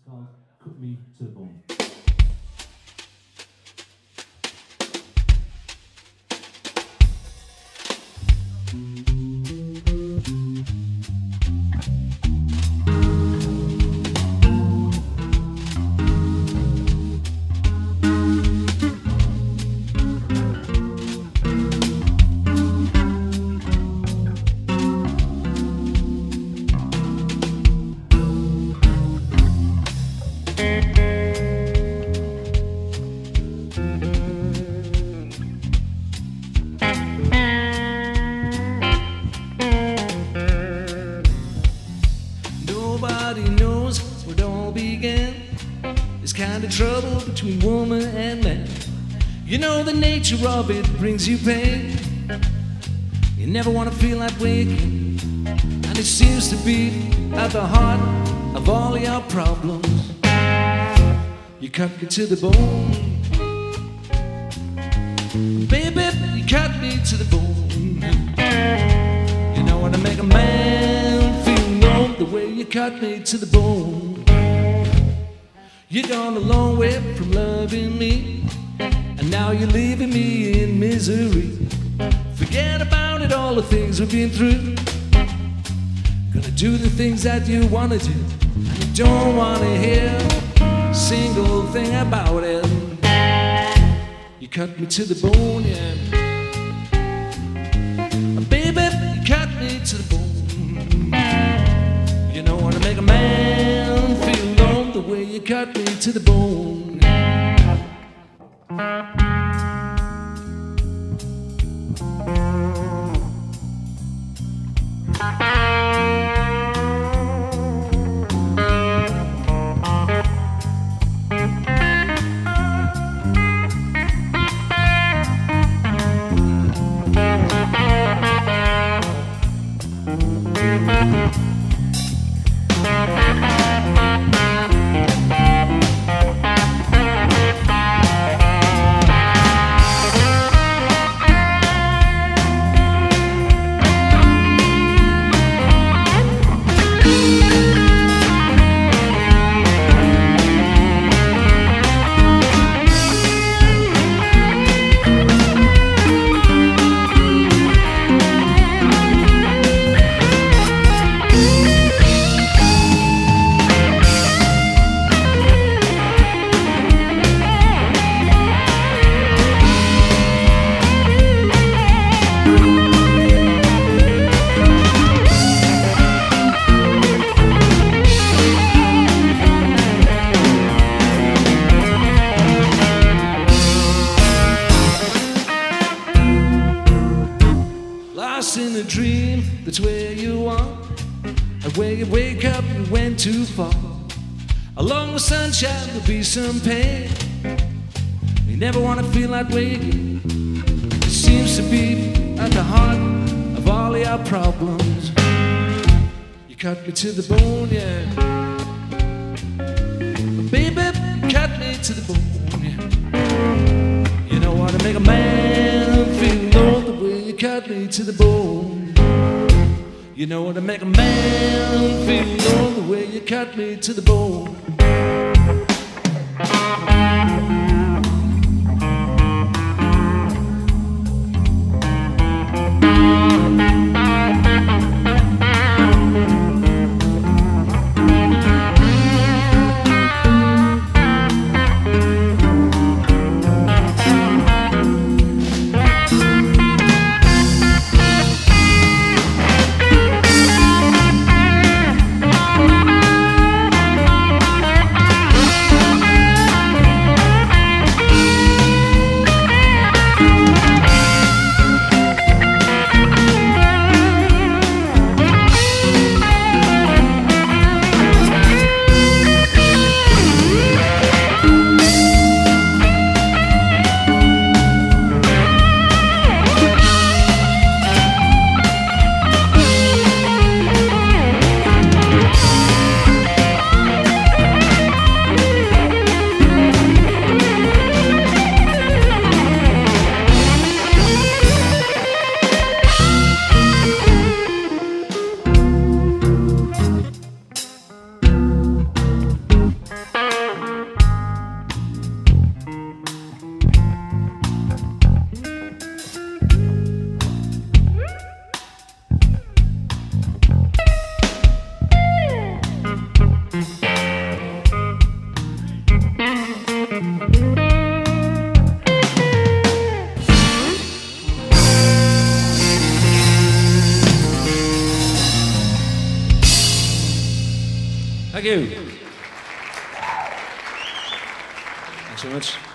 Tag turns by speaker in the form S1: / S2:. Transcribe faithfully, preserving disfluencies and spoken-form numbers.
S1: It's called Cut Me to the Bone.
S2: Nobody knows where it all began. This kind of trouble between woman and man. You know the nature of it brings you pain. You never want to feel that way again. And it seems to be at the heart of all your problems. You cut me to the bone, baby, you cut me to the bone. You know how to make a man feel numb, the way you cut me to the bone. You've gone a long way from loving me, and now you're leaving me in misery. Forget about it, all the things we've been through. Gonna do the things that you wanna do, and you don't wanna hear a single thing about it. You cut me to the bone, yeah. Baby, you cut me to the bone. You know how to make a man feel numb, the way you cut me to the bone. Lost in a dream, that's where you are. And when you wake up, you went too far. Along with sunshine, there'll be some pain. You never want to feel that way again. It seems to be at the heart of all your problems. You cut me to the bone, yeah. Baby, you cut me to the bone, yeah. You know how to make a man feel low, the way you cut me to the bone. You know how to make a man feel low, the way you cut me to the bone. Thank you. Thanks so much.